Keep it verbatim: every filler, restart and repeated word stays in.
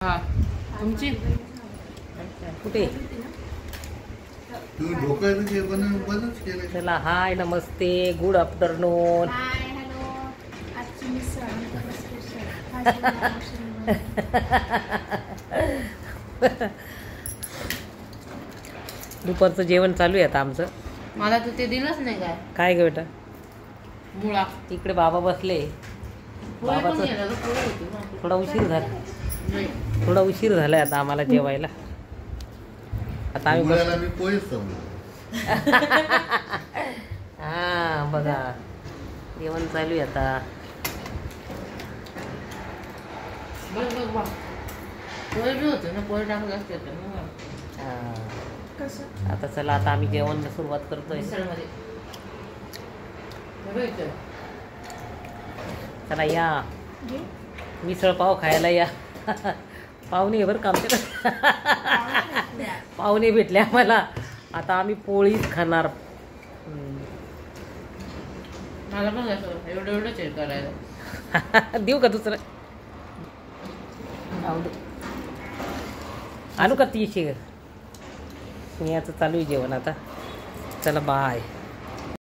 हा तुमची कुठे तू डोक्याचं जेवण बंदच केलं. चला हाय नमस्ते गुड आफ्टरनून. हाय हॅलो आजची मिसळ स्पेशल दुपारचं जेवण चालू आहे आता आमचं. मला तर ते दिलंच नाही काय काय ग बेटा मुळा इकडे बाबा बसले. पोळी पण बाबाचं नेलं गं, पोळी होती ना. थोडा उशीर झाला नाही. थोडा उशीर झालाय आता आम्हाला जेवायला. आता आम्ही बस मुलाला मी पोहेच समजलो. हा बघा जेवण चालू आहे आता. बस बघ बा पोळी बी होते ना, पोळी टाकलं असते तर मग हा. कसं आता चला आता आम्ही जेवण सुरुवात करतोय. मिसळमध्ये बघ इथं. चला या घे मिसळ पाव खायला या. पाहुणे आहे बरं का आमच्याकडे. पाहुणे भेटले आम्हाला. आता आम्ही पोळीच खाणार. हम्म. मला पण असं एवढं एवढं चेक करायला देऊ का दुसरं जाऊ दे. आणू का तीनशे याचं चालू आहे जेवण आता. चला बाय.